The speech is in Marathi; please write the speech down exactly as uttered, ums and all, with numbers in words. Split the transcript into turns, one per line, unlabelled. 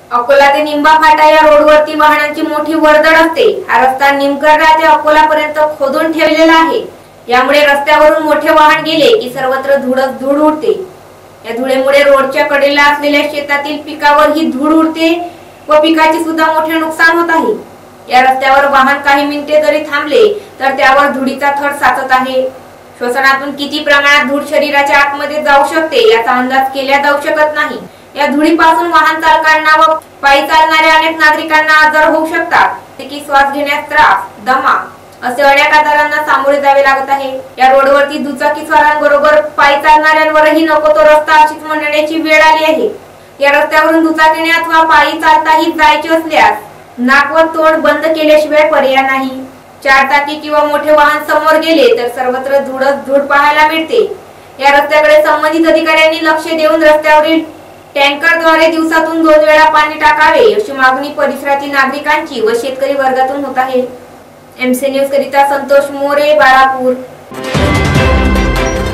अकोला ते निंबा फाटा या रोडवरती वाहनांची मोठी वर्दळ असते। हा रस्ता निमकर्णा ते अकोला पर्यंत खोदून ठेवलेला आहे। यामुळे रस्त्यावरून मोठे वाहन गेले की सर्वत्र धूळच धूळ उडते। या धुळेमुळे रोडच्या कडेला असलेल्या शेतातील पिकावर ही धूळ उडते व पिकाचे सुद्धा मोठे नुकसान होत आहे। या रस्त्यावर वाहन काही मिनिटे जरी थांबले तर त्यावर धुळीचा थर साचत आहे। श्वसनातून किती प्रमाणात धूळ शरीराच्या आतमध्ये जाऊ शकते याचा अंदाज केला जाऊ शकत नाही। या धुळीपासून वाहन चालकांना व पायी चालणाऱ्या अनेक नागरिकांना आजार होऊ शकतात, की श्वास घेण्यास त्रास, दमा असे अनेक आजारांना सामोरे जावे लागत आहे। या रोडवरती दुचाकी स्वारांबरोबर पायी चालणाऱ्यांवरही नको तो रस्ता अशीच म्हणण्याची वेळ आली आहे। या रस्त्यावरून दुचाकीने अथवा पायी चालताही जायचे असल्यास नाक व तोंड बंद केल्याशिवाय पर्याय नाही। चार चाकी किंवा मोठे वाहन समोर गेले तर सर्वत्र धूळच धूळ पाहायला मिळते। या रस्त्याकडे संबंधित अधिकाऱ्यांनी लक्ष देऊन रस्त्यावरील टँकरद्वारे दिवसातून दोन वेळा पाणी टाकावे अशी मागणी परिसरातील नागरिकांची व शेतकरी वर्गातून होत आहे। एमसी न्यूज करिता संतोष मोरे, बाळापूर।